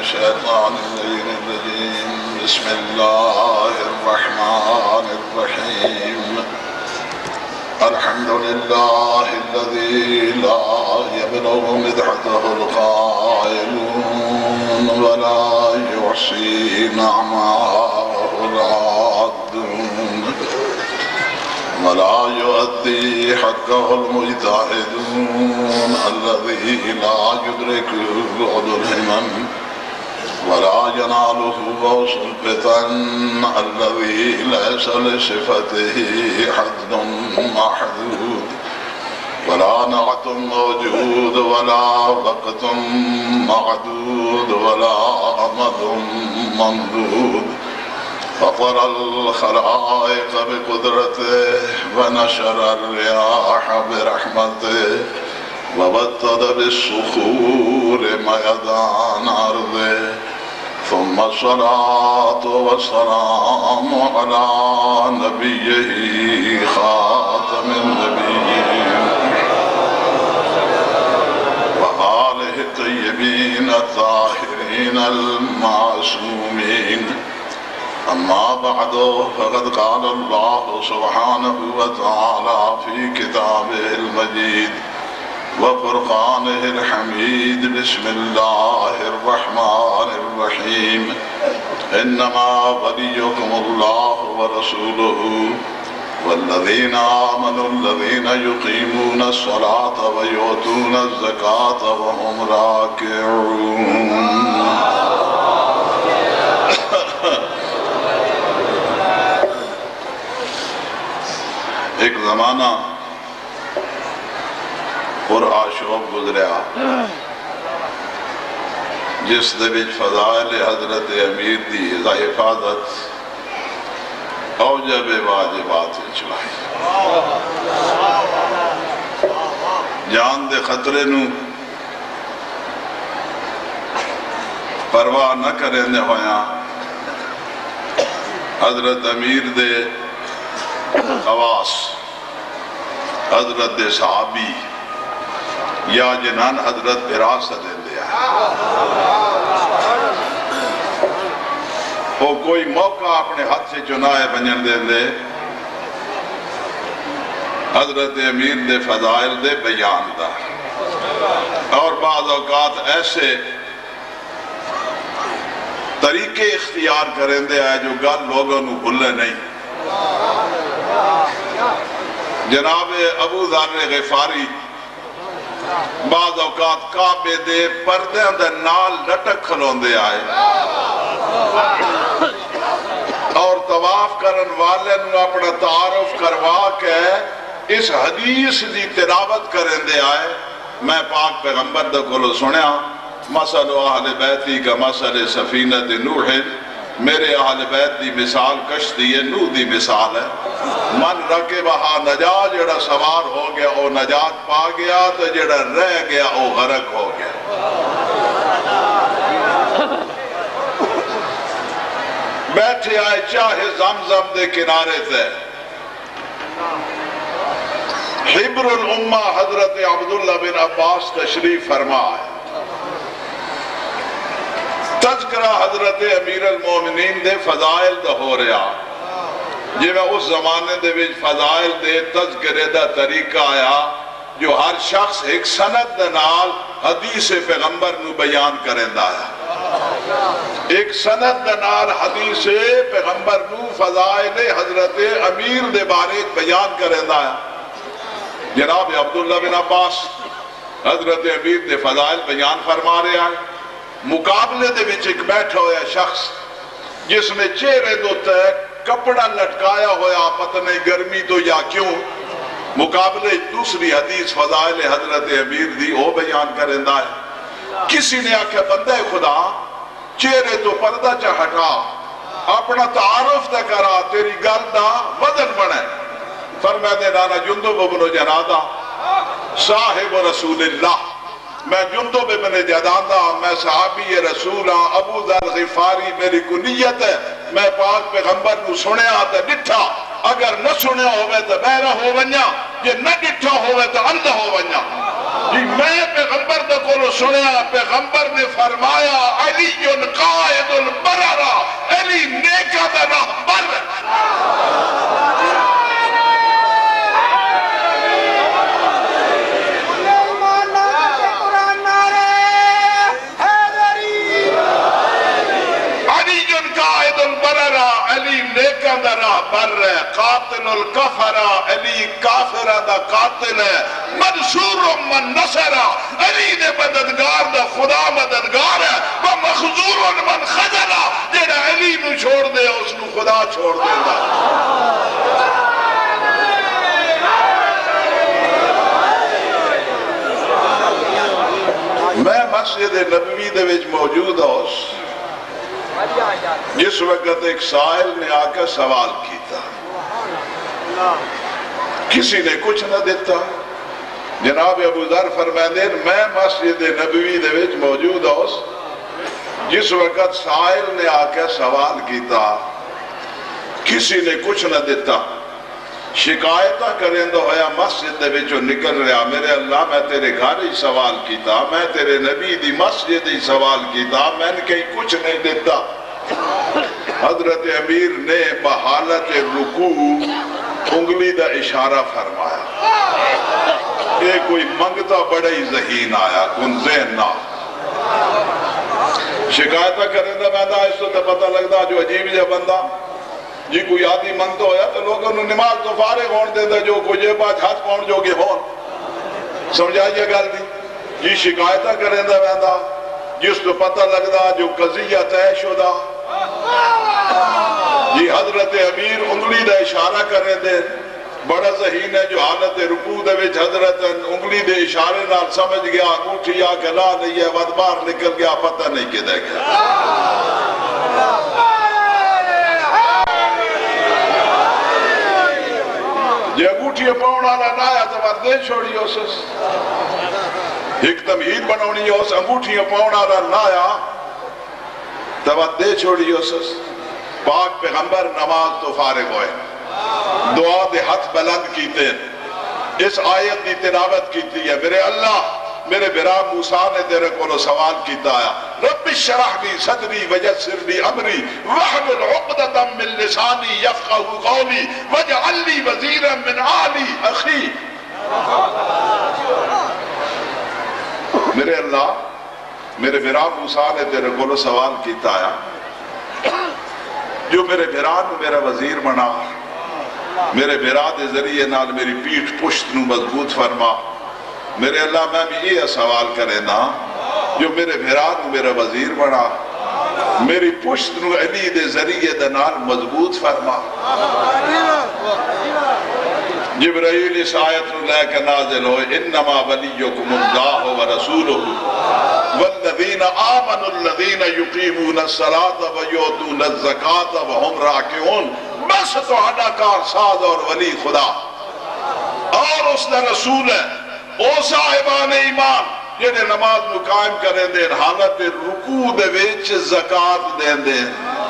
الشيطان الرجيم بسم الله الرحمن الرحيم الحمد لله الذي لا يبلغ مدحته القائلون ولا يحصي نعمه العادون ولا يؤدي حقه المجتهدون الذي لا يدركه بعد الهمم ولا يناله غوص الفتن الذي ليس لصفته حد محدود ولا نعت موجود ولا وقت معدود ولا أمد ممدود فطر الخلائق بقدرته ونشر الرياح برحمته وبطد بالصخور ميدان أرضه ثم الصلاة والسلام على نبيه خاتم النبيين وآله الطيبين الطاهرين المعصومين أما بعد فقد قال الله سبحانه وتعالى في كتابه المجيد وفرقانه الحميد بسم الله الرحمن الرحيم إنما وليكم الله ورسوله والذين آمنوا الذين يقيمون الصلاة ويؤتون الزكاة وهم راكعون ایک زمانہ پرآشوب گزریا جس دے وچ فضائل حضرت امیر دی حفاظت اوجب واجبات چلائی جان دے خطرے نو پرواہ نہ کریں دے ہویاں حضرت امیر دے خواص حضرت دے صحابی یا جنان حضرت وراثت دیا وہ کوئی موقع اپنے ہاتھ سے چنائے بنجن دے حضرت امیر دے فضائل دے بیان دا اور بعض اوقات ایسے طریقے اختیار کریں دے آئے جو گل لوگوں نو بھولے نہیں جناب ابو ذر غفاری بعض اوقات کعبے دے پردے دے نال لٹک کھلون دے آئے اور طواف کرن والے نو اپنا تعارف کروا کے اس حدیث دی تلاوت کرن دے آئے میں پاک پیغمبر دے کولو سنیا مثل اہل بیتی کا مثل سفینت نوح میرے اہل بیت دی مثال کشتی نوح دی مثال ہے من رکے وہاں نجات جڑا سوار ہو گیا او نجات پا گیا تو جڑا رہ گیا او غرق ہو گیا بیٹھے آئے چاہے زمزم دے کنارے تھے حبر الامہ حضرت عبداللہ بن عباس تشریف فرمائے تذکرہ حضرت امیر المومنین دے فضائل دا ہو رہا جی میں اس زمانے دے وچ فضائل دے تذکرے دا طریقہ آیا جو ہر شخص ایک سند دے نال حدیث پیغمبر نو بیان کریں دا ہے ایک سند دے نال حدیث پیغمبر نو فضائل حضرت امیر دے بارے بیان کریں دا ہے جناب عبداللہ بن عباس حضرت امیر دے فضائل بیان فرما رہے ہیں مقابلے دے وچ ایک بیٹھا ہویا شخص جس نے چہرے دو تک کپڑا لٹکایا ہویا پتہ نہیں گرمی تو یا کیوں مقابلے دوسری حدیث فضائل حضرت امیر دی او بیان کرندہ ہے کسی نے آکھا بندہ خدا چہرے تو پردہ چا ہٹا اپنا تعارف تے کرا تیری گل دا وزن بنے فرمائے دے نانا جندب بن جنادہ صاحب رسول اللہ میں جندب بن جنادہ میں صحابی رسول ہاں ابو ذر غفاری میری کنیت ہے میں پاک پیغمبر نو سنے آتا ڈٹھا اگر نہ سنے ہوئے تو بہرہ ہو ونیا یہ نہ ڈٹھا ہوئے تو اندھا ہو ونیا جی میں پیغمبر دے کولو سنیا پیغمبر نے فرمایا علی قائد البررہ علی نیکہ دا رہبر علی نیکہ دا رہبر ہے قاتل الکفرہ علی کافرہ دا قاتل ہے منصور من نصرہ علی دے مددگار دا خدا مددگار ہے ومخذور من خذلہ جنہا علی نو چھوڑ دے اس نو خدا چھوڑ دے گا میں مسجد نبوی دے وچ موجود ہوں جس وقت ایک سائل نے آ کر سوال کیتا کسی نے کچھ نہ دیتا جناب ابو ذر فرمائے میں مسجد نبوی دے وچ موجود ہوں جس وقت سائل نے آ کر سوال کیتا کسی نے کچھ نہ دیتا شکایتہ کریں دو ہویا مسجد دے وچوں نکل رہا میرے اللہ میں تیرے گھر ہی سوال کیتا میں تیرے نبی دی مسجد ہی سوال کیتا میں نے کہیں کچھ نہیں دیتا حضرت امیر نے بحالت رکوع انگلی دا اشارہ فرمایا کہ کوئی منگتا بڑا ہی ذہین آیا کن ذہن نہ شکایتہ کریں دا میں دا اس تو پتہ لگتا جو عجیب جا بندہ جی کوئی آدھی منگتا ہویا تو لوگوں نے نماز تو فارغ ہون دے دا جو کوئی پاس ہاتھ پاؤں جو گے ہون سمجھائیے گل دی جی شکایتہ کریں دا میں دا جس تو پتہ لگتا جو قضیہ طے شدہ جی حضرت امیر انگلی دا اشارہ کریں دے بڑا ذہین ہے جو حالت رکوع دے وچ حضرت انگلی دے اشارے نال سمجھ گیا انگوٹھی آ کے لا نہیں ہے ود باہر نکل گیا پتہ نہیں کہ دے گیا جی انگوٹھی پاؤنا نہ آیا تو بات دے چھوڑی ہو سس ایک تمہید بناونی ہو سس انگوٹھی پاؤنا نہ آیا تو بات دے چھوڑی ہو سس پاک پیغمبر نماز تو فارغ ہوئے دعا دے ہاتھ بلند کیتے اس آیت دی تلاوت کیتی ہے میرے اللہ میرے برا موسیٰ نے تیرے کو سوال کیتا ہے رب اشرح لی صدری ویسر لی امری واحلل عقدۃ من لسانی یفقہوا قولی واجعل لی وزیرا من آلی اخی میرے اللہ میرے برا موسیٰ نے تیرے کو سوال کیتا ہے جو میرے برا نو میرا وزیر بنا میرے برا دے ذریعے نال میری پیٹھ پشت نو مضبوط فرما میرے اللہ میں بھی یہ سوال کرے نا جو میرے بھرا نو میرا وزیر بنا میری پشت نو علی دے ذریعے دے نال مضبوط فرما جبرائیل اس آیت نو لے کے نازل ہوئے انما ولیکم اللہ و رسولہ والذین آمنوا الذین یقیمون الصلاة ویؤتون الزکاة وہم راکعون بس تو ہڈا کار ساز اور ولی خدا اور اس نے رسول ہے او صاحبان ایمان جنہیں نماز میں قائم کریں دیں حالت رکوع دے ویچ زکاة دیں دیں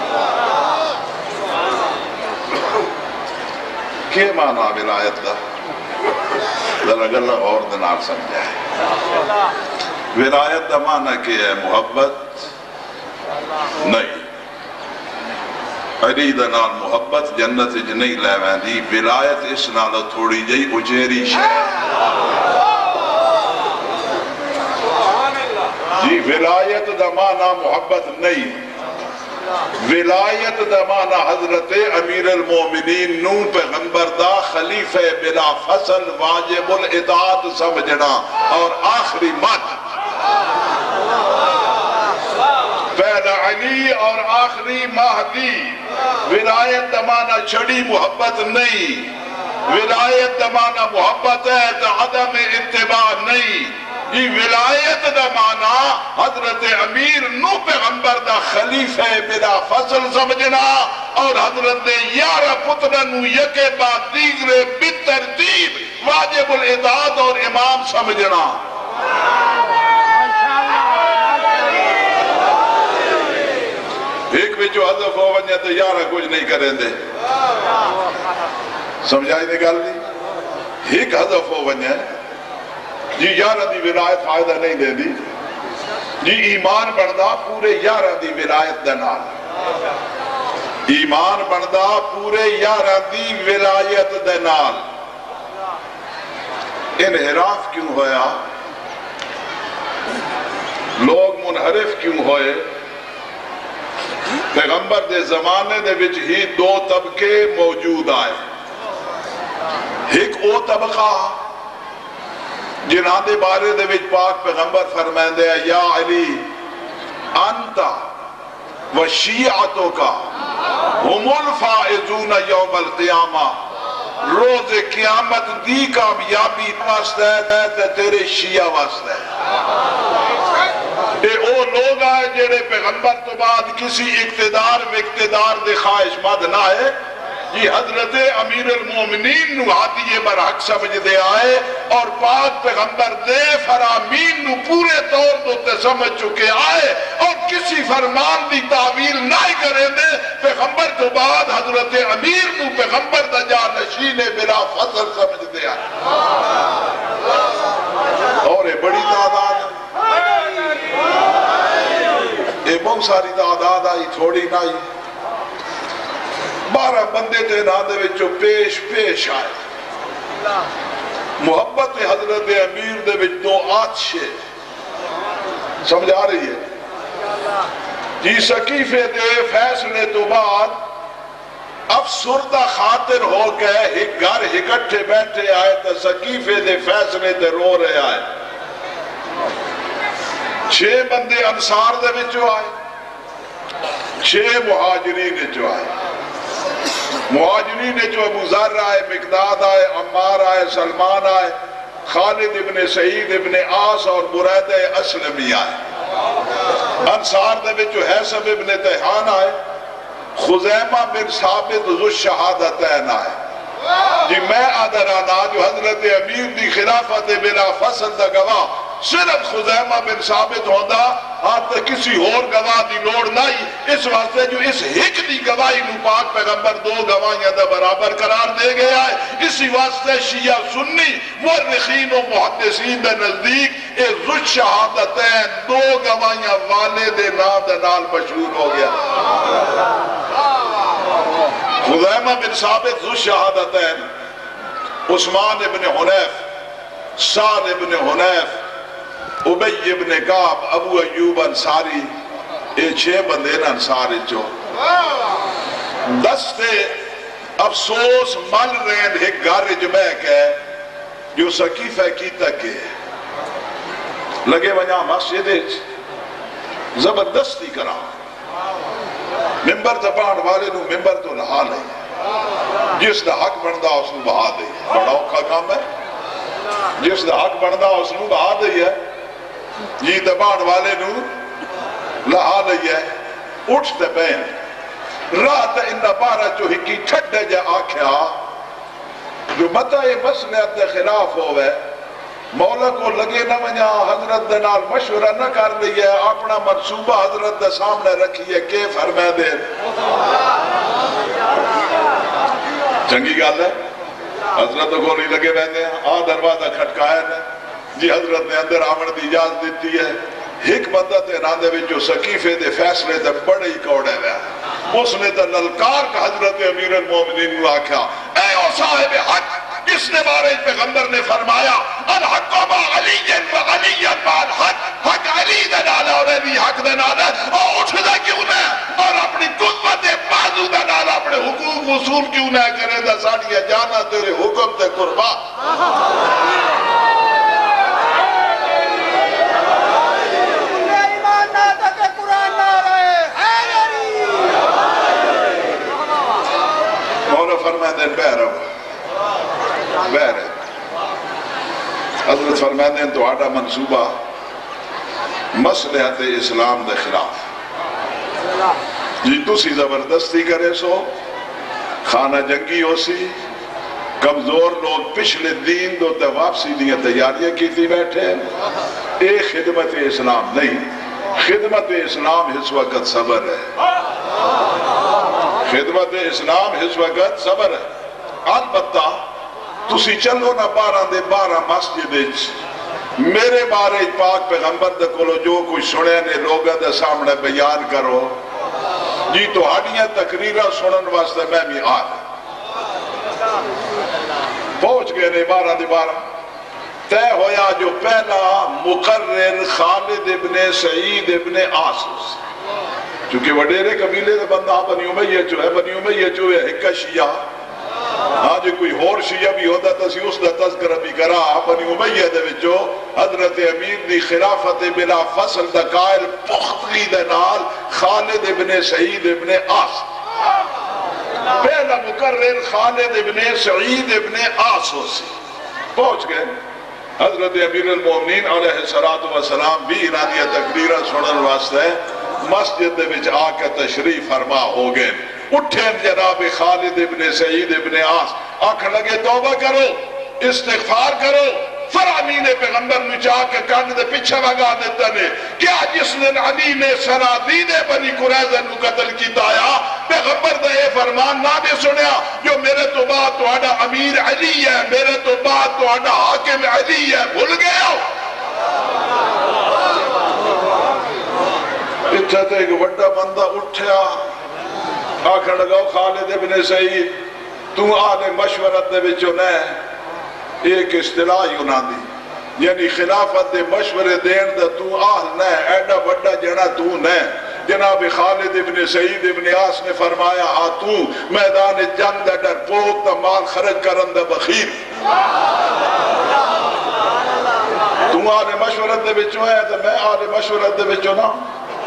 کیا معنی ولایت دا ذرا گلہ اور دنار سمجھائے ولایت دا معنی کیا ہے محبت نہیں علی دا نال محبت جنت اج نہیں لے ویندی ولایت اس نالو تھوڑی جئی اجیری شے جی ولایت دا معنی محبت نہیں ولایت دا معنی حضرت امیر المومنین نو پیغمبر دا خلیفہ بلا فصل واجب الاطاعت سمجھنا اور آخری مت پہلا علی اور آخری مہدی ولایت دا معنی چھڑی محبت نہیں ولایت دا معنی محبت ہے تو عدم اتباع نہیں یہ ولایت دا معنی حضرت امیر نو پیغمبر دا خلیفہ بلا فصل سمجھنا اور حضرت یارہ پترنو یکے بعد دیگرے بالترتیب واجب الاطاعت اور امام سمجھنا ایک بھی جو حضف ہو ونیا تو یارہ کچھ نہیں کریں دے سمجھائی دے گل نہیں ایک حضف ہو ونیا جی 11 دی ولایت فائدہ نہیں دے دی جی ایمان بندا پورے 11 دی ولایت دے نال ایمان بندا پورے 11 دی ولایت دے نال انحراف کیوں ہویا لوگ منحرف کیوں ہوئے پیغمبر دے زمانے دے وچ ہی دو طبقے موجود آئے ایک او طبقہ جنہاں دے بارے دے وچ پاک پیغمبر فرمائندے ہیں یا علی انتا و شیعتوں کا ہم الفائزون یوم القیامہ روز قیامت دی کامیابی واسطے ہے تیرے شیعہ واسطے اے او لوگ آئے جڑے پیغمبر تو بعد کسی اقتدار دے خواہش مند نہ ہے یہ حضرت امیر المومنین نو ہاتھیے برحق سمجھ دے آئے اور پاک پیغمبر دے فرامین نو پورے طور دوتے سمجھ چکے آئے اور کسی فرمان دی تعویل نہ کرے دے پیغمبر تو بعد حضرت امیر نو پیغمبر دا جانشین بلا فضل سمجھ دے آئے اور یہ بڑی تعداد یہ بہت ساری تعداد آئی تھوڑی نہ آئی 12 بندے تے نادے وچوں پیش آئے محبت حضرت امیر دے وچ دو آتشے سمجھ آ رہی ہے جی سقیفے دے فیصلے تو بعد افسردہ خاطر ہو گئے ایک گھر اکٹھے بیٹھے آئے تو سقیفے دے فیصلے تے رو رہے آئے 6 بندے انصار دے وچوں آئے 6 مہاجرین وچوں آئے مہاجرین جو ابو ذر آئے مقداد آئے عمار آئے سلمان آئے خالد ابن سعید ابن عاص اور برید اسلمی آئے انصار دے جو حیثم ابن تیحان آئے خزیمہ بن ثابت ذو الشہادتین آئے جی میں آدھرانا جو حضرت امیر دی خلافت بلا فصل دا گواہ صرف خزیمہ بن ثابت ہوندہ آتا کسی اور گواہ دی لوڑ نہیں اس واسطے جو اس ہک دی گواہی نو پاک پیغمبر 2 گواہیاں دا برابر قرار دے گیا ہے اسی واسطے شیعہ سنی مورخین و محدثین دے نزدیک اے ذو الشہادتین 2 گواہیاں والد نام نال مشہور ہو گیا خزیمہ بن ثابت ذو الشہادتین عثمان ابن حنیف سعد ابن حنیف عبی ابن کعب ابو ایوب انصاری یہ 6 بندے انصاری جو دستے افسوس مل رہے ایک گارج بیک ہے جو سقیفہ کی تک ہے لگے وجہ مسجد زبردستی کرا ممبر زبان والے نو ممبر تو لہا نہیں جس دا حق بندہ اس نو بہا دے بڑا اوکھا کام ہے جس دا حق بندہ اس نو بہا دے ہے یہ دبان والے نو لہا لئی ہے اٹھتے پہن رات انہ بارہ جو ہی کی چھڑے جا آکھیا جو مطا یہ مسئلے اندے خلاف ہوئے مولا کو لگے نہ ونیا حضرت دنال مشورہ نہ کر لئی ہے اپنا منصوبہ حضرت دے سامنے رکھی ہے کہ فرمائے دے چنگی گال ہے حضرت کو نہیں لگے رہنے ہیں دروازہ کھٹکائے نے جی حضرت نے اندر آمن دی اجازت دیتی ہے ایک بندہ تے نادے میں جو سقیفے دے فیصلے دے بڑے ہی کوڑے لیا اس نے تے للکار کا حضرت امیر المومنین کو آکھا اے او صاحب حق جس نے بارے پیغمبر نے فرمایا الحق با علی و علی با الحق حق علی دنالا اور علی حق دنالا اور اٹھ دا کیوں نہ اور اپنی قدمت بازو دنالا اپنے حقوق وصول کیوں نہ کرے دا ساڑھیا جانا تیرے حکم تے قربا فرمائدین بہر ہے حضرت فرمائدین تو آٹا منصوبہ مصلحت اسلام دے خلاف جی تو سی زبردستی کرے سو خانہ جنگی ہو سی کمزور لوگ پچھلے دین دو تے واپسی دیا تیاریاں کی تھی بیٹھے ایک خدمت اسلام نہیں خدمت اسلام اس وقت صبر ہے خدمت اسلام اس وقت صبر ہے البتہ تسی چلو نا 12 دے 12 مسجد میرے بارے پاک پیغمبر دے کولو جو کچھ سنے نے لوگوں دے سامنے بیان کرو جی تو ہڈیاں تقریرہ سنن واسطے میں بھی آج پہنچ گئے نے 12 طے ہویا جو پہلا مقرر خالد ابن سعید ابن عاص چونکہ وڈیرے قبیلے دے بندہ بنی امیہ جو ہے بنی امیہ جو ہے ایک شیعہ ہاں جی کوئی اور شیعہ بھی ہوتا تا سی اس دا تذکرہ بھی کرا بنی امیہ دے وچو حضرت امیر دی خلافت بلا فصل دا قائل پختگی دے نال خالد ابن سعید ابن عاص پہلا مقرر خالد ابن سعید ابن عاص سے پہنچ گئے حضرت امیر المومنین علیہ السلام بھی انہاں تقریرہ سنن واسطے مسجد دے وچ آ کے تشریف فرما ہو گئے اٹھیں جناب خالد ابن سعید ابن عاص آنکھ لگے توبہ کرو استغفار کرو فرامین پیغمبر میں چاہ کے کانڈ دے پیچھے لگا دیتا نے کیا جس نے علی نے سرادین بنی قریظہ نو قتل کی تایا پیغمبر دے یہ فرمان نہ دے سنیا جو میرے تو بعد تو آڈا امیر علی ہے میرے تو بعد تو آڈا حاکم علی ہے بھول گئے ہو اتھا تے ایک بڑا بندہ اٹھیا آکھر لگاؤ خالد ابن سعید تو آنے مشورت دے بچو نے ایک اصطلاح یونان دی یعنی خلافت دے مشورے دین دا تو آہل نے ایڈا بڑا جنا تو نے جناب خالد ابن سعید ابن عاص نے فرمایا ہاں تو میدان جنگ دا ڈر پوک دا مال خرج کرن دا بخیر تو آنے مشورت دے بچو ہے تو میں آنے مشورت دے بچو نا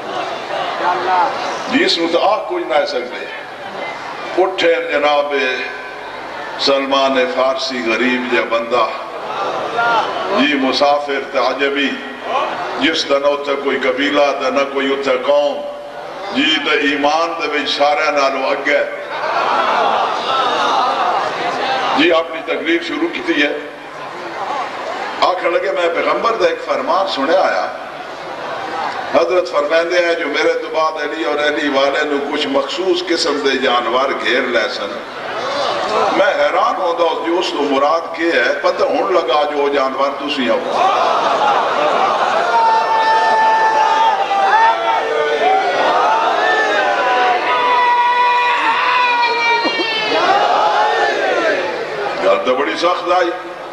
جی اس میں تو آپ کوئی نہ سکتے اٹھیں جناب سلمان فارسی غریب یا بندہ جی مسافر تعجبی جس دا نہ اتھا کوئی قبیلہ دا نہ کوئی اتھا قوم جی دا ایمان دا بھی سارے نالو اگے جی اپنی تقریر شروع کی تھی ہے آخر لگے میں پیغمبر دا ایک فرمان سنے آیا حضرت فرمائندے ہیں جو میرے تو بعد علی اور علی والے نے کچھ مخصوص قسم دے جانور گھیر لے سن میں حیران ہوتا جو اس تو مراد کے ہے پتہ ہون لگا جو جانور تو سی ہو گل تو بڑی سخت آئی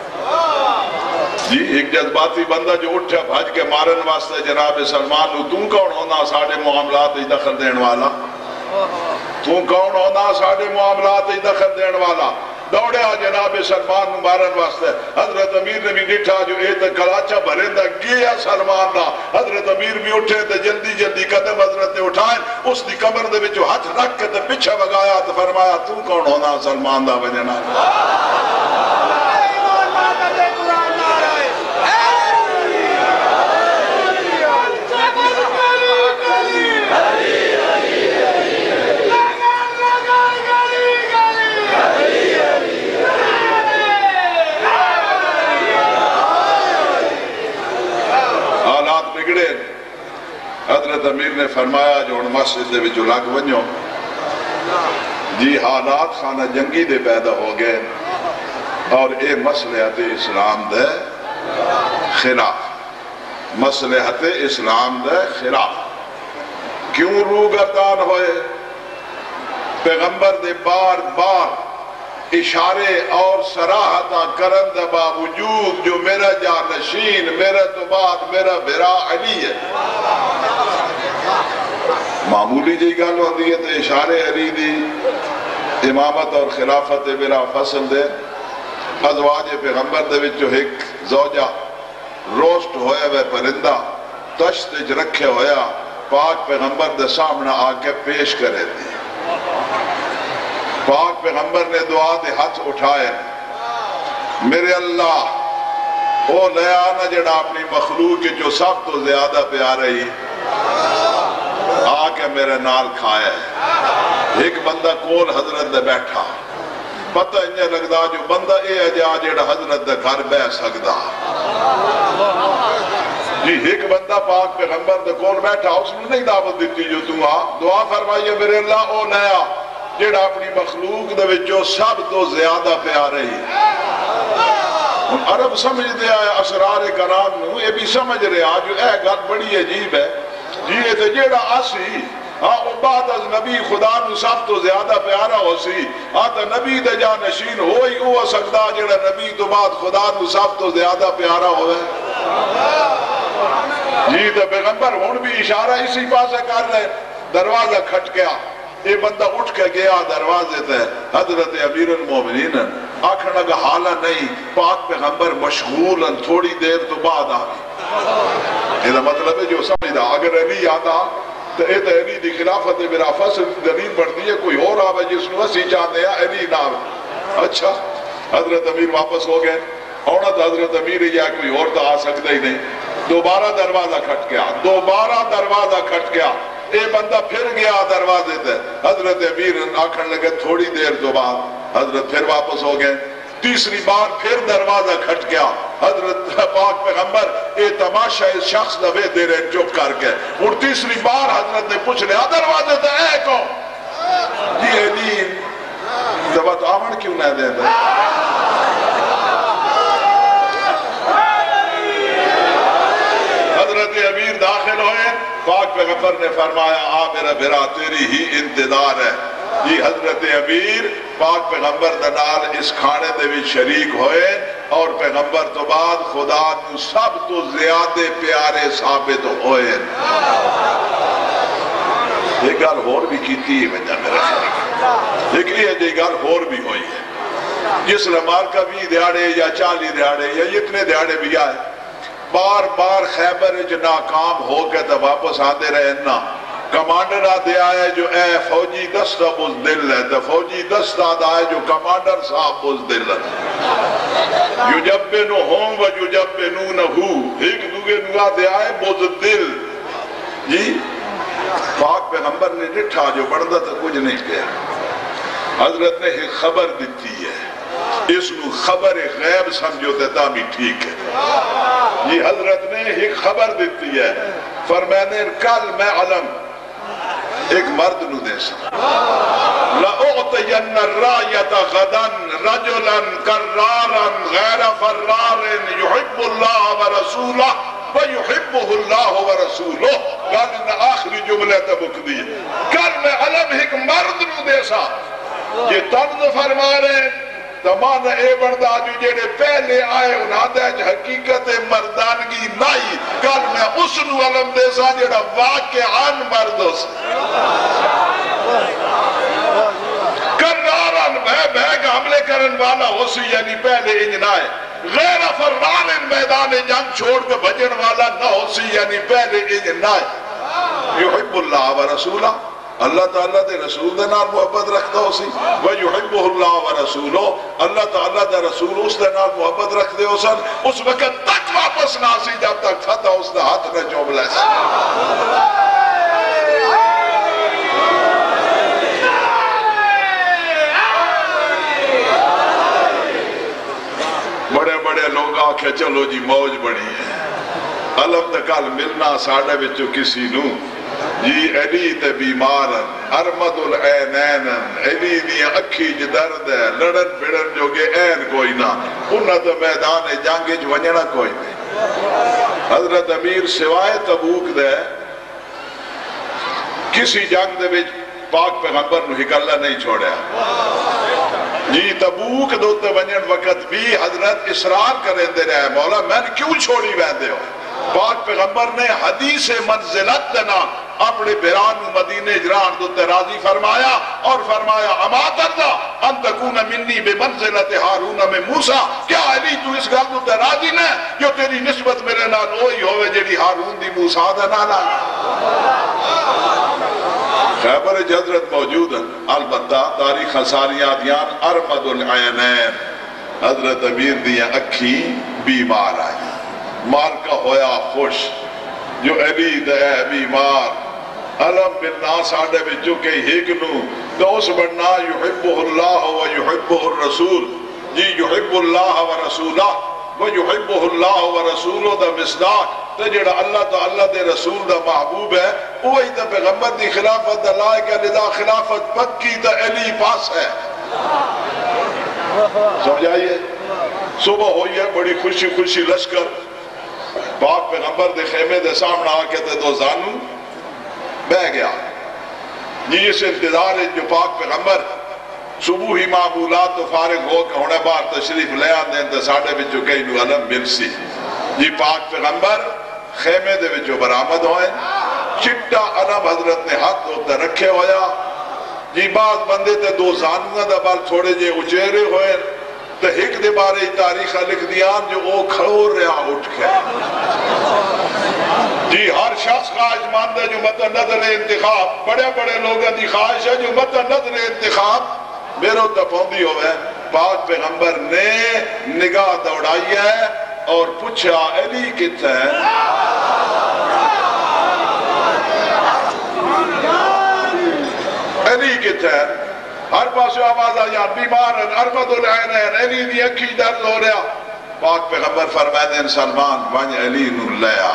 جی ایک جذباتی بندہ جو اٹھا بھاج کے مارن واسطے جناب سلمان تم کون ہونا ساڑھے معاملات ہی دخل دین والا تم کون ہونا ساڑھے معاملات ہی دخل دین والا دوڑے آ جناب سلمان مارن واسطے حضرت امیر نے بھی ڈٹھا جو ایت کلاچہ بھرندہ گیا سلمان نا حضرت امیر بھی اٹھے تھے جلدی جلدی قدم حضرت نے اٹھائیں اس دی کمر دے جو ہاتھ رکھ کے پیچھے بگایا تو فرمایا تم کون ہونا سلمان دا وجنا حضرت امیر نے فرمایا جو ان مسجد دے وچ لگ ونجو جی حالات خانہ جنگی دے پیدا ہو گئے اور اے مصلحت اسلام دے خلاف مصلحت اسلام دے خلاف کیوں روگردان ہوئے پیغمبر دے بار بار اشارے اور صراحتاں کرن دا باوجود جو میرا جانشین میرا تو بعد میرا بھرا علی ہے معمولی جی گل ہوتی ہے تو اشارے علی دی امامت اور خلافت بلا فصل دے ازواج پیغمبر دے وچوں ایک زوجہ روسٹ ہویا وے پرندہ تشت وچ رکھے ہویا پاک پیغمبر دے سامنے آ کے پیش کرے دی پاک پیغمبر نے دعا دے ہاتھ اٹھائے میرے اللہ او لے آنا جڑا اپنی مخلوق جو سب تو زیادہ پیارے ہی آ کے میرے نال کھائے ایک بندہ کول حضرت دے بیٹھا پتہ انجھے لگدا جو بندہ اے اجا جڑا حضرت دے گھر بہ سکدا جی ایک بندہ پاک پیغمبر دے کول بیٹھا اس نے نہیں دعوت دیتی جو تو آ دعا فرمائیے میرے اللہ او لے آ جڑا اپنی مخلوق دے وچوں سب تو زیادہ پیارے ہی عرب سمجھ دے آئے اسرار کرام نو، یہ بھی سمجھ رہے آج اے گل بڑی عجیب ہے جی یہ تو جیڑا آسی وہ بعد از نبی خدا نو سب تو زیادہ پیارا ہو سی تو نبی دے جانشین ہوئی ہو سکتا جیڑا نبی تو بعد خدا نو سب تو زیادہ پیارا ہوئے جی تو پیغمبر ہون بھی اشارہ اسی پاسے کر رہے دروازہ کھٹ گیا یہ بندہ اٹھ کے گیا دروازے تے حضرت امیر المومنین آکھنے لگا حالہ نہیں پاک پیغمبر مشغول تھوڑی دیر تو بعد آگئی یہ مطلب ہے جو سمجھدا اگر علی آتا تو یہ تو علی دی خلافت میرا فصل دلیل بڑھتی ہے کوئی اور آوے جس نے وسی چاہتے ہیں علی نہ آوے اچھا حضرت امیر واپس ہو گئے ہونا تو حضرت امیر یا کوئی اور تو آ سکتا ہی نہیں دوبارہ دروازہ کھٹ گیا دوبارہ دروازہ کھٹ گیا یہ بندہ پھر گیا دروازے تے حضرت امیر آکھن لگے تھوڑی دیر تو بعد حضرت پھر واپس ہو گئے تیسری بار پھر دروازہ کھٹ گیا حضرت پاک پیغمبر یہ تماشا اس شخص دبے دے رہے چپ کر کے اور تیسری بار حضرت نے پوچھ لیا دروازے تے اے کون جی علی دبا تو آمن کیوں نہ دے دے حضرت امیر داخل ہوئے پاک پیغمبر نے فرمایا آ میرا بھرا تیری ہی انتظار ہے یہ حضرت امیر پاک پیغمبر دنال اس کھانے دے بھی شریک ہوئے اور پیغمبر تو بعد خدا تو سب تو زیادہ پیارے ثابت ہوئے یہ گل ہور بھی کیتی ہے بجا میرا شریک لیکن یہ گل ہور بھی ہوئی ہے جس لمار کا بھی دیاڑے یا 40 دیاڑے یا اتنے دیاڑے بھی آئے بار بار خیبر ناکام ہو کے تو واپس آتے رہے نا کمانڈر آتے آئے جو اے فوجی دستہ بزدل ہے تو فوجی دستہ آئے جو کمانڈر صاحب بزدل ہے یجبنہم و یجبنونہو ایک دوگے نو آتے آئے بزدل جی پاک پیغمبر نے ڈٹھا جو بڑھتا تو کچھ نہیں کیا حضرت نے ایک خبر دیتی ہے اس نو خبر غیب سمجھو دیتا بھی ٹھیک ہے یہ حضرت نے ایک خبر دیتی ہے فرمانے کل میں علم ایک مرد نو دے سا لَأُعْتَيَنَّ الرَّائِيَةَ غَدًا رَجُلًا كَرَّارًا غَيْرَ فَرَّارٍ يُحِبُّ اللَّهَ وَرَسُولَهُ وَيُحِبُّهُ اللَّهُ وَرَسُولُهُ قال ان آخری جملے تبک دیئے کل میں علم ایک مرد نو دے سا یہ طرز فرما رہے تمام اے بردہ جو جیڑے پہلے آئے انہاں دے حقیقت مردانگی نہیں کل میں اس نو علم دے سا جیڑا واقعان مرد ہو سا کرنارن بے حملے کرن والا ہو سی یعنی پہلے انجنائے غیر فران میدان جنگ چھوڑ کے بجن والا نہ ہو سی یعنی پہلے انجنائے یحب اللہ و رسولہ اللہ تعالیٰ دے رسول دے نال محبت رکھتا ہو سی وَيُحِبُّهُ اللَّهُ وَرَسُولُهُ اللہ تعالیٰ دے رسول اس دے نال محبت رکھ دے ہو سن اس وقت تک واپس نہ سی جب تک فتح اس دے ہاتھ نہ چوب لے سی بڑے بڑے لوگ آکھے چلو جی موج بڑی ہے علم تے کل ملنا ساڑھے بچو کسی نو جی علی تے بیمارن ارمد العینین علی دیا اکھی جو درد ہے لڑن بڑن جو کہ این کوئی نہ انہا تو میدان جنگی جو ونینا کوئی نہیں حضرت امیر سوائے تبوک دے کسی جنگ دے بچ پاک پیغمبر نو ہکلہ نہیں چھوڑیا جی تبوک دوتے ونین وقت بھی حضرت اصرار کریں دے رہے مولا میں نے کیوں چھوڑی بیندے ہو پاک پیغمبر نے حدیث منزلت دینا اپنے بیران مدینہ اجران دوتے راضی فرمایا اور فرمایا اما ترضا ان تکون منی بے منزلت ہارون میں موسیٰ کیا علی تو اس گل دوتے راضی نے جو تیری نسبت میرے نال ہوئی ہوئے جیڑی ہارون دی موسیٰ دا نالا خیبر حضرت موجود ہیں البتہ تاریخ ساریادیان ارمد العینین حضرت امیر دیا اکھی بیمار آئی مار کا ہویا خوش جو علی دے بیمار علم بننا ساڑھے میں جو کہ ہیکنو تو اس بننا یحبہ اللہ و یحبہ الرسول جی یحب اللہ و رسولہ و یحبہ اللہ و رسولہ دا مصداق تو جڑا اللہ تا اللہ دے رسول دا محبوب ہے وہی تا پیغمبر دی خلافت دا لائے کا لذا خلافت پکی دا علی پاس ہے سمجھائیے صبح ہوئی ہے بڑی خوشی خوشی لشکر پاک پیغمبر دے خیمے دے سامنے آ کے تے دو زانو بہ گیا جی اس انتظار ہے جو پاک پیغمبر صبح ہی معمولات تو فارغ ہو کے ہونے بار تشریف لے آندے تے ساڑھے بچوں کئی نو علم ملسی جی پاک پیغمبر خیمے دے بچوں برآمد ہوئے چٹا علم حضرت نے ہاتھ ہوتا رکھے ہویا جی بعض بندے تے دو زانوہ دا بال تھوڑے جے اچھیرے ہوئے تو ایک دے بارے تاریخہ لکھ دیان جو او کھڑو رہا اٹھ کے جی ہر شخص خواہش ماندہ جو متى نظر انتخاب بڑے بڑے لوگوں دی خواہش ہے جو متى نظر انتخاب میرے تپوندی ہوئے پاک پیغمبر نے نگاہ دوڑائی ہے اور پوچھا علی کتنا ہے علی کتنا ہے ہر پاس آواز آیا بیمار ہیں ارمد العین ہیں علی دی اکھی درد ہو رہا پاک پیغمبر فرمائے دیں سلمان وانج علی نو لیا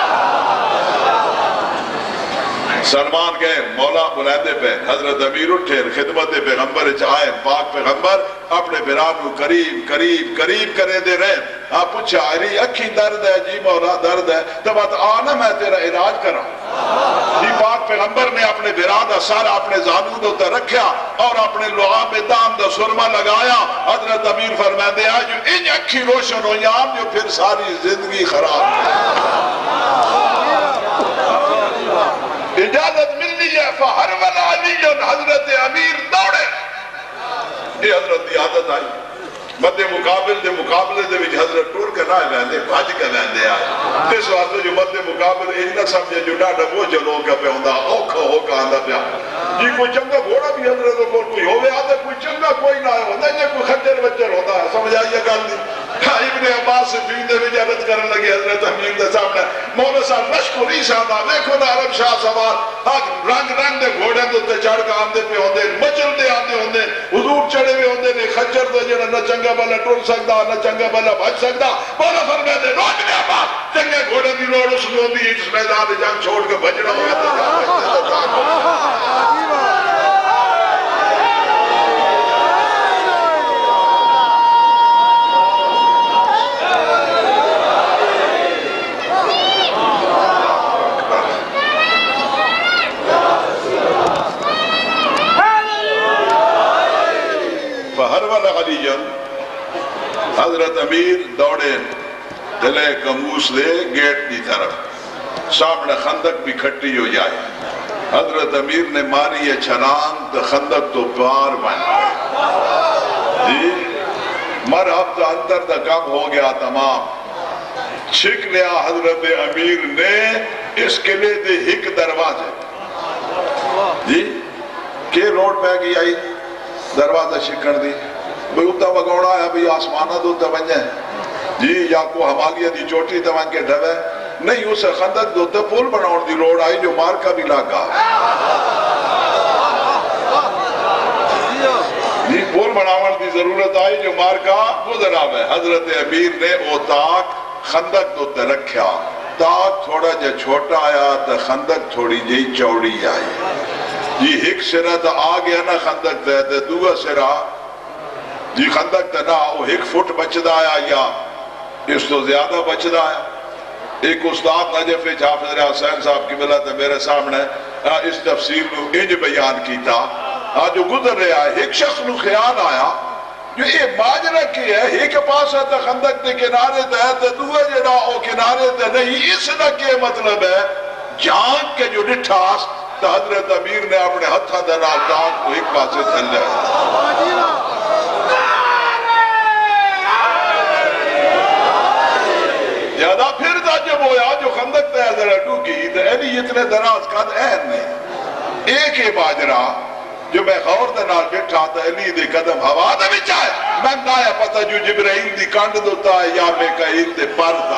سلمان گئے مولا بلندے پہ حضرت امیر اٹھے خدمت پیغمبر چاہے پاک پیغمبر اپنے برانو قریب قریب قریب کرے دے رہے آپ پوچھا علی اکھی درد ہے جی مولا درد ہے تو بات آنا میں تیرا علاج کرا جی پاک پیغمبر نے اپنے برادہ سارا اپنے زانو دو تے رکھیا اور اپنے لعاب دام دا سرما لگایا حضرت امیر فرمائے دے جو ان اکھی روشن ہو یام جو پھر ساری زندگی خراب اجازت ملنی ہے فہرول علی حضرت امیر دوڑے یہ حضرت دی عادت آئی مدے مقابلے دے وچ حضرت ٹور کے نہ لیندے بھج کے لیندے آئے اس واسطے جو مدے مقابلے یہ نہ سمجھے جو ڈاڈا وہ جلو کا پہ ہوندا اوکھا ہو کا آندا پیا جی کوئی چنگا گھوڑا بھی حضرت کو کوئی ہوئے آتا کوئی چنگا کوئی نہ ہوتا یہ کوئی خچر بچر ہوتا ہے سمجھ آئیے گل نہیں ابن عباس سے فیدے میں جانت کرنے لگے حضرت امیر دے سامنے مولا صاحب مشکوری سامنا دیکھو نا عرب شاہ سوار رنگ رنگ دے گھوڑے دوتے چڑھ کا آندے پہ ہوندے مچل دے آندے ہوندے حضور چڑھے ہوئے ہوندے نے خچر دے جنہ نہ چنگا بلا ٹور سکتا نہ چنگا بلا بھج سکتا مولا فرمائے دے روک دے عباس چنگے گھوڑے دی روڑ اس میں ہوندی اس میدان جنگ چھوڑ کے بھجنا ہوئے حضرت امیر دوڑے دلے کموس دے گیٹ دی طرف سامنے خندق بھی کھٹی ہو جائے حضرت امیر نے ماری ہے چھلانگ تو خندق تو پار بن جی مر ہفتہ اندر دا کم ہو گیا تمام چھک لیا حضرت امیر نے اس قلعے دے ہک دروازے جی کہ روڈ پہ گئی آئی دروازہ شکن دی بھئی اتنا وگوڑا ہے بھئی آسمانہ دو تونجے جی یا کو ہمالیہ دی چوٹی تون کے ڈھوے نہیں اسے خندق دو تے پول بناؤں دی روڈ آئی جو مار کا بھی لگا جی پول بناؤں دی ضرورت آئی جو مار کا گزر آوے حضرت امیر نے او تاک خندق دو تے رکھیا تاک تھوڑا جے چھوٹا آیا تے خندق تھوڑی جی چوڑی آئی جی ایک سرہ تا آگیا نا خندق تے دوہ سرہ جی خندق تے نا وہ ایک فٹ بچدہ آیا یا اس تو زیادہ بچدہ آیا ایک استاد نجف حافظ حسین صاحب کی ملت ہے میرے سامنے اس تفسیر کو انج بیان کیتا جو گزر رہا ہے ایک شخص نو خیال آیا جو یہ ماجرہ کی ہے ایک پاس ہے تا خندق تے کنارے تے ہے تے دوہ جڑا او کنارے تے نہیں اس نہ کے مطلب ہے جان کے جو ڈٹھاس تا حضرت امیر نے اپنے ہتھا دنال دان کو ایک پاسے تھل لیا یادا پھر دا جب ہویا جو خندق تے ذرا ٹوکی تو اینی اتنے دراز کا این نہیں ایک ہی باجرہ جو میں غور دے نال بیٹھا تا علی دے قدم ہوا دے بچائے میں نایا پتہ جو جبرائیل دی کانڈ دوتا ہے یا میکائیل دے پردا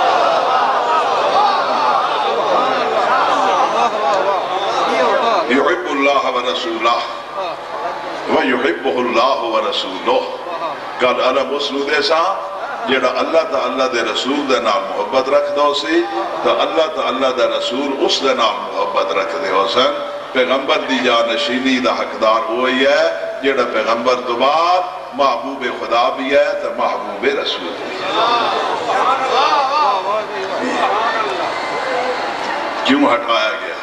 یحب اللہ و رسولہ و یحبہ اللہ و رسولہ کل عرب اسلو دے سا جیڑا اللہ تا اللہ دے رسول دے نام محبت رکھ دو سی تو اللہ تا اللہ دے رسول اس دے نام محبت رکھ دے ہو سن پیغمبر دی جانشینی دا حقدار ہوئی ہے جیڑا پیغمبر تو بعد محبوب خدا بھی ہے تو محبوب رسول بھی ہے۔ کیوں ہٹایا گیا؟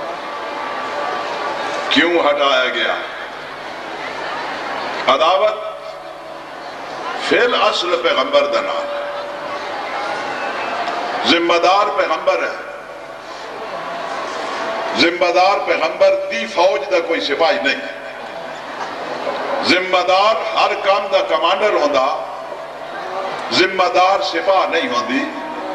کیوں ہٹایا گیا؟ عداوت فعل اصل پیغمبر دا نام ہے، ذمہ دار پیغمبر ہے، ذمہ دار پیغمبر دی فوج دا کوئی سپاہی نہیں ہے، ذمہ دار ہر کام دا کمانڈر ہوندا، ذمہ دار سپاہ نہیں ہوندی۔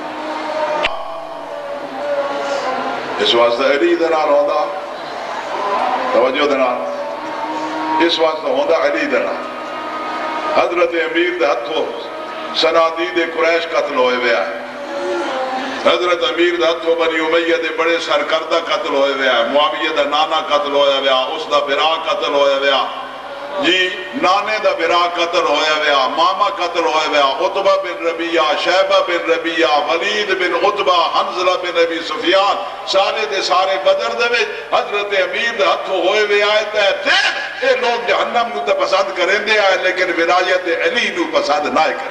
اس واسطے علی دنال ہوندا، توجہ دنال، اس واسطے ہوندا علی دنال۔ حضرت امیر دے ہتھوں صنادید قریش قتل ہوئے ویا ہے، حضرت امیر دے ہتھوں بنی امیہ دے بڑے سرکردہ قتل ہوئے ویا ہے، معاویہ دا نانا قتل ہوئے ویا، اس دا برا قتل ہوئے ویا، جی نانے دا برا قتل ہوئے ویا، ماما قتل ہوئے ویا، عتبہ بن ربیعہ، شیبہ بن ربیعہ، ولید بن عتبہ، حنظلہ بن ابی سفیان، سارے دے سارے بدر دے وچ حضرت امیر دے ہتھوں ہوئے ویا ہے تے اے لوگ جہنم نو تے پسند کریں دے آئے لیکن ولایت علی نو پسند نہ کریں۔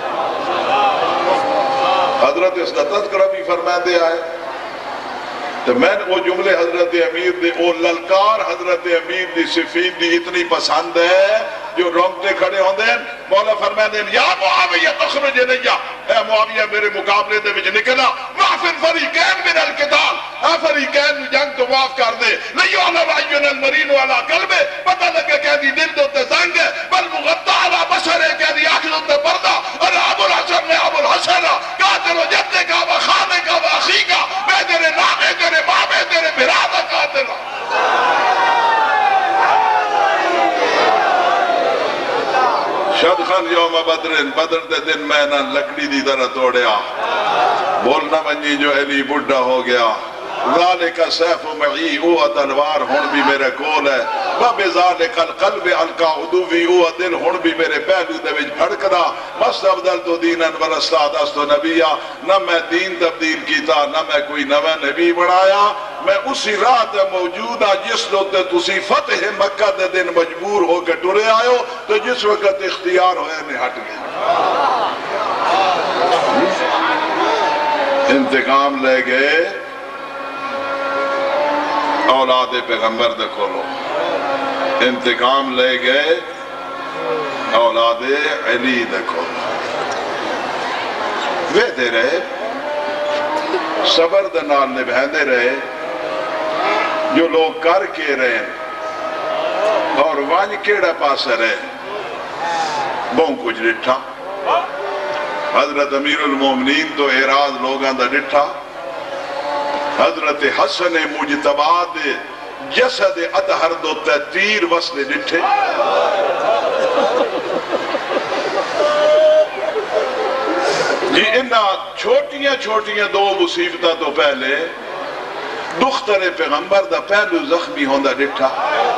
حضرت اس دا تذکرہ بھی فرمائے دے آئے تو میں نے وہ جملے حضرت امیر دے وہ للکار حضرت امیر دی صفین دی اتنی پسند ہے جو رونگتے کھڑے ہوں دیں۔ مولا فرمائے دیں یا معاویہ تخرج الیہ، اے معاویہ میرے مقابلے دے وچ نکلا، معفن فریقین من القتال، اے فریقین جنگ تو معاف کر دے، لیعلم اینا المرین علی قلبہ، پتہ لگے کہ دی دل دو تے زنگ ہے، بل مغطى علی بشر ہے کہ دی آنکھ دو تے پردہ، اور ابو الحسن نے ابو الحسن قاتل و جدے کا و خانے کا و اخی کا، میں تیرے نامے تیرے بابے تیرے برادہ قاتل ہوں۔ شدخن یوم بدرن، بدر دے دن میں نہ لکڑی دی طرح توڑیا، بولنا منجی جو علی بڑھا ہو گیا، ذالک سیف معی اوہ تلوار ہن بھی میرے کول ہے، وَبِذَالِكَ الْقَلْبِ عَلْقَا عُدُوِّ اوہ دل ہن بھی میرے پہلو دے وچ بھڑکدا، مَسْتَبْدَلْتُ دِينًا وَلَسْتَعْدَسْتُ نَبِيًّا، نہ میں دین تبدیل کیتا نہ میں کوئی نوے نبی بڑھایا، میں اسی راہ تے موجود ہاں جس لوتے تسی فتح مکہ دے دن مجبور ہو کے ٹرے آئے ہو تو جس وقت اختیار ہوئے نے ہٹ گئے۔ انتقام لے گئے اولاد پیغمبر دے کھولو، انتقام لے گئے اولاد علی دے کھولو، وہ دے رہے صبر دے نال نبھیندے رہے جو لوگ کر کے رہے اور وانج کیڑا پاس رہے بہن کچھ ڈٹھا۔ حضرت امیر المومنین تو اعراض لوگاں دا ڈٹھا، حضرت حسن مجتبہ دے جسد اطہر دو تیر وصل ڈٹھے، جی انہا چھوٹیاں چھوٹیاں دو مصیبتہ تو پہلے دختر پیغمبر دا پہلو زخمی ہوندہ ڈٹھا،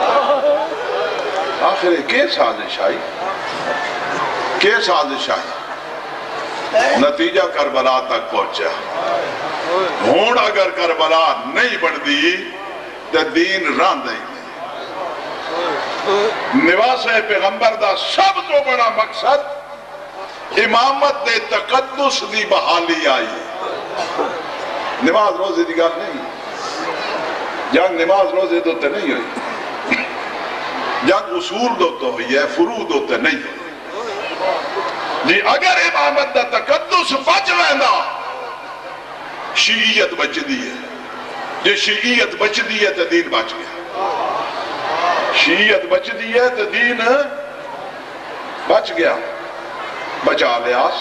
آخر کے سازش آئی، کے سازش آئی، نتیجہ کربلا تک پہنچا۔ ہون اگر کربلا نہیں بڑھ دی تو دین ران دیں گے۔ نواس پیغمبر دا سب تو بڑا مقصد امامت دے تقدس دی بحالی آئی، نماز روزے دی گال نہیں، جنگ نماز روزے دوتے نہیں ہوئی، جنگ اصول دوتے ہوئی ہے، فروع دوتے نہیں ہوئی۔ جی اگر امامت دا تقدس بچ رہنا شیعیت بچ دی ہے، جی شیعیت بچ دی ہے تو دین بچ گیا، شیعیت بچ دی ہے تو دین بچ گیا، بچا لیاس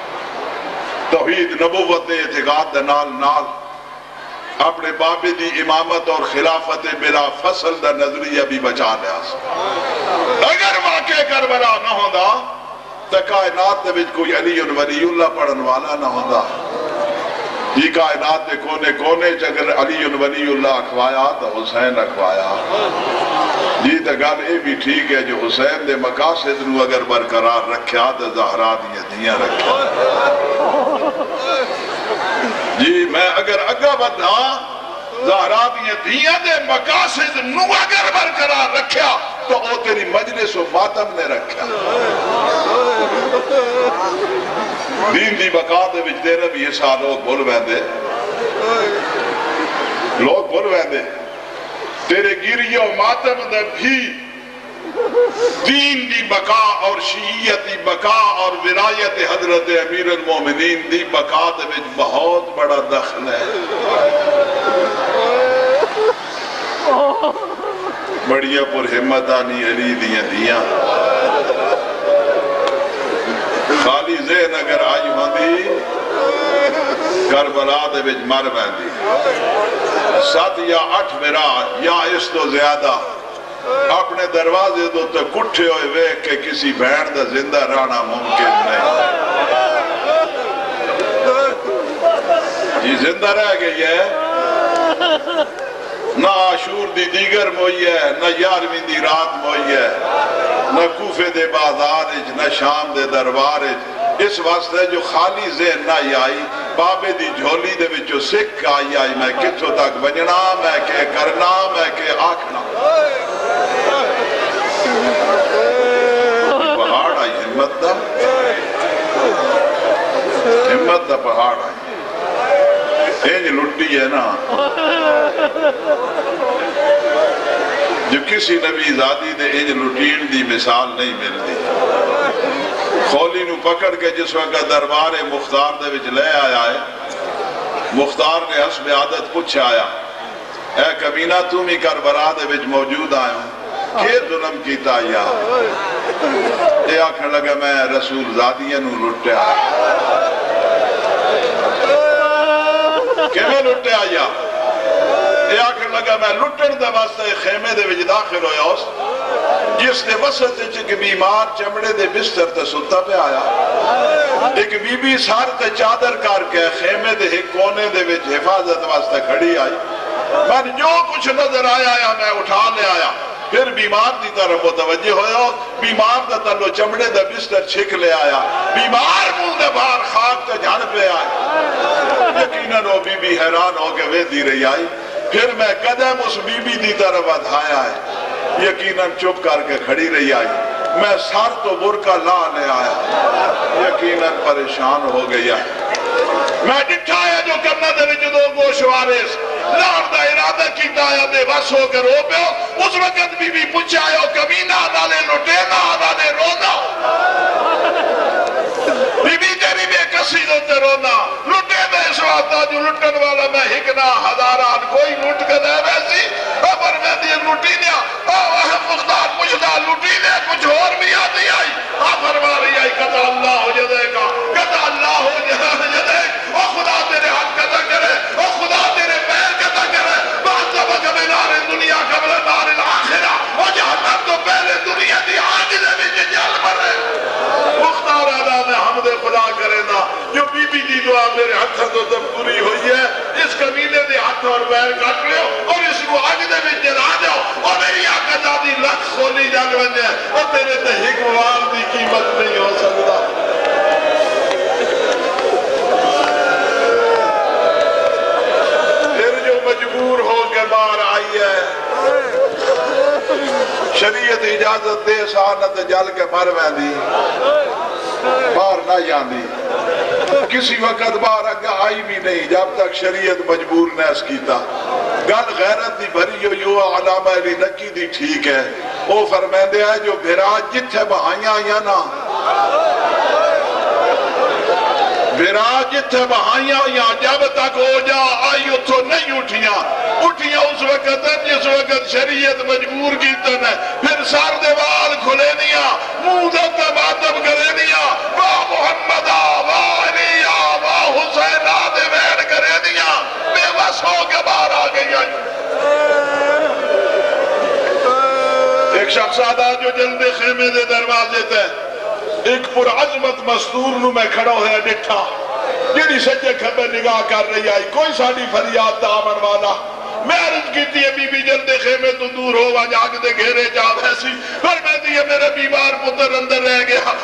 توحید نبوت اعتقاد نال نال اپنے بابے دی امامت اور خلافت بلا فصل دا نظریہ بھی بچا لیاس۔ اگر واقع کربلا نہ ہوندہ تو کائنات دے وچ کوئی علی ولی اللہ پڑھن والا نہ ہوندہ، یہ کائنات دے کونے کونے اگر علی ولی اللہ اکھوایا تو حسین اکھوایا، جی تو گل اے بھی ٹھیک ہے جو حسین دے مقاصد نو اگر برقرار رکھیا تو زہرا دیا دیاں رکھیا۔ جی میں اگر اگا بدھا زہرا دیا دیاں دے مقاصد نو اگر برقرار رکھیا تو او تیری مجلس و ماتم نے رکھا دین دی بقا دے وچ تیرا بھی یہ سال لوگ بول ویندے تیرے گیری و ماتم دے بھی دین دی بقا اور شیعیت دی بقا اور ولایت حضرت امیر المومنین دی بقا دے وچ بہت بڑا دخل ہے بڑیا پر حمدانی علی دیاں خالی ذہن اگر آئی ہوندی کربلا دے وچ مر ویندی 7 یا 8 میرا یا اس تو زیادہ اپنے دروازے دو تے کٹھے ہوئے ویکھ کے کسی بہن دا زندہ رہنا ممکن نہیں جی زندہ رہ گئی ہے نہ عاشور دی دیگر موئی ہے نہ 11ویں دی رات موئی ہے نہ کوفے دے بازار نہ شام دے دربار اس واسطے جو خالی ذہن نہ آئی بابے دی جھولی دے وچوں سکھ آئی میں کتھوں تک بننا میں کہ کرنا میں کہ آکھنا پہاڑ آئی ہمت دا پہاڑ آئی اینج لٹی ہے نا جو کسی نبی زادی دے اینج لٹین دی مثال نہیں ملتی خولی نو پکڑ کے جس وقت دربار مختار دے وچ لے آیا ہے مختار نے حسب عادت پوچھ آیا اے کمینہ تم ہی کربلا دے وچ موجود آئے ہوں کہ ظلم کیتا یا اے آکھن لگا میں رسول زادیہ نو لٹے آیا کہ میں لٹے آیا اے آکھن لگا میں لٹن دا واسطے خیمے دے وچ داخل ہویا اس جس دے وسط چک بیمار چمڑے دے بستر تے ستا پہ آیا ایک بی بی سار تے چادر کر کے خیمے دے ایک کونے دے وچ حفاظت واسطے کھڑی آئی میں جو کچھ نظر آیا میں اٹھا لے آیا پھر بیمار دی طرف متوجہ ہویا بیمار دا تلو چمڑے دا بستر چھک لے آیا بیمار منہ دے باہر خاک تے جھڑ پہ آئی یقیناً وہ بی بی حیران ہو کے وے دی رہی آئی پھر میں قدم اس بی بی دی طرف ادھایا ہے یقیناً چپ کر کے کھڑی رہی آئی میں سار تو برکا لا لے آیا یقیناً پریشان ہو گیا میں ڈٹھا ہے جو کرنا دے وچ دو گوشوارس لار دا ارادہ کیتا ہے بے بس ہو کے رو پہ اس وقت بی بی پوچھا ہے کمینہ نالے لٹینا نالے رونا بی بی تیری بے کسی دوتے رونا لٹے دے اس وقت جو لٹن والا میں ہکنا ہزاران کوئی لٹ کے دے ویسی ابر میں دی لٹی دیا مختار مجھتا لٹی دے کچھ اور بھی آتی آئی فرما رہی آئی قضا اللہ ہو جدے کا قضا اللہ ہو جدے او خدا تیرے حق قضا کرے او خدا تیرے پیر قضا کرے بات سبق میں نار دنیا قبل نار الاخرہ او جہنم تو پہلے دنیا دی آج دے بھی جل مرے مختار آدھا میں حمد خدا کرے نا جو بی بی دی دعا میرے ہاتھ تو تب پوری ہوئی ہے اس قبیلے دے ہاتھ اور پیر کٹ لے اور اس کو آج دے بھی جلا دے اور میری آقا دادی لکھ کھولی جان بنے اور تیرے تے حکموال دی قیمت نہیں ہو سکتا پھر جو مجبور ہو کے باہر آئی ہے شریعت اجازت دے سانت جل کے مر ویندی باہر نہ جاندی کسی وقت باہر اگا آئی بھی نہیں جب تک شریعت مجبور نیس کیتا گل غیرت دی بھری یو علامہ علی نکی دی ٹھیک ہے وہ فرمیندے ہے جو بھراج جتھے بہائیاں یا نا بھراج جتھے بہائیاں یا جب تک ہو جا آئی اتھو نہیں اٹھیاں اس وقت جس وقت شریعت مجبور کیتا ہے پھر سار دیوال کھلے دیا منہ دتا باتب کرے دیا واہ محمدہ واہ علیہ واہ حسینہ دے ویڑ کرے دیا بے بس ہو کے باہر آ گئی ایک شخص آدھا جو جلد خیمے دے دروازے تے ایک پر عظمت مستور نو میں کھڑا ہویا ڈٹھا جنہی سجے کھبے نگاہ کر رہی آئی کوئی ساڑی فریاد دامن والا میں عرض کیتی ہے بی بی جلد خیمے تو دور ہوا جاگ دے گھیرے جا ویسی پر میں دیئے میرے بیمار پتر اندر رہ گیا